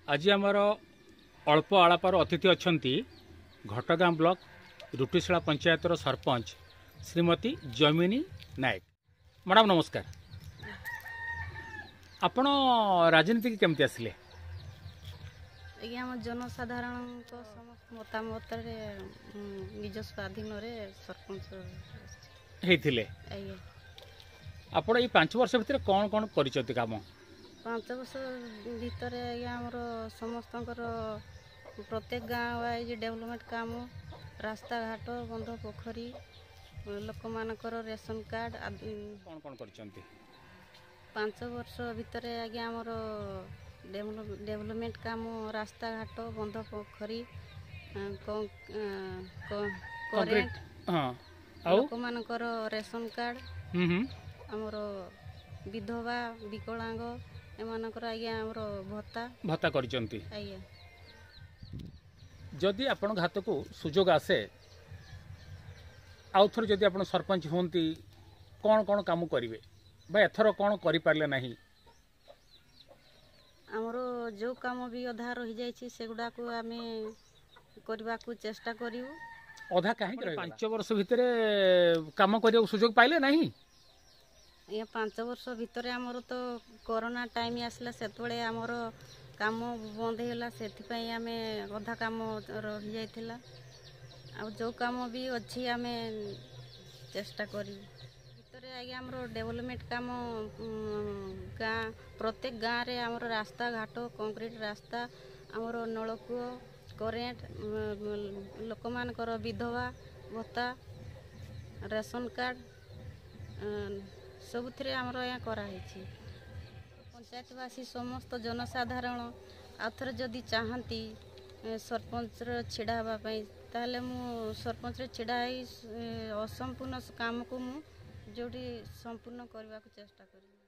आज आमर अल्प आलापार अतिथि अच्छा घटगाँ ब्लॉक रुटीशाला पंचायतर सरपंच श्रीमती जमिनी नायक। मैडम नमस्कार। आपण राजनीति की केमती आसिले? आज्ञा आम जनसाधारण समस्त मतामत निज स्वाधीन सरपंच होते आपण ये 5 वर्ष भितर कौन कौन कर काम? 5 वर्ष भितर आज्ञा आमर समस्त प्रत्येक गाँव वाइज डेवलपमेंट काम, रास्ता घाट, बंध पोखरी, लोक मानकर रेशन कार्ड आदि कौन कौन कर 5 वर्ष भितर आज्ञा आमर डेवलपमेंट काम, रास्ता घाट, बंध पोखरी, करेंट, लोक मानकर रेशन कार्ड, आमर विधवा विकलांग एमानकर आज्ञा आमर भत्ता भत्ता कर। आज्ञा जदि आपण घात को सुजोग आसे आउ थर जदि आपण सरपंच होंती कौन कौन काम करेंगे भाई एथर कौन कर पारे ना? आमर जो काम भी अधा रही जाइए सेगुड़ा को आम करने को चेष्टा करूँ। अधा कहीं 5 वर्ष भितर काम करने सुजोग पाइले नहीं? ये 5 वर्ष भितर आमर तो कोरोना टाइम आसला से आमर काम बंद है से आम अधा काम रही जाइथिला। आ जो काम भी अच्छी आम चेष्टा करी भितर आज्ञा आमर डेवलपमेंट काम गाँ प्रत्येक गाँव रे आमर रास्ता घाट कंक्रीट रास्ता आमर नलकूଅ करेंट लोक मानकर विधवा भत्ता रेशन कार्ड सबुथिरे आमर यहाँ कराई। पंचायतवासी समस्त जनसाधारण आउथरे जदि चाहती सरपंच छिड़ा हाँपाई ताहले मु सरपंच छिड़ा असंपूर्ण काम को मु जोड़ी संपूर्ण करने को चेष्टा करी।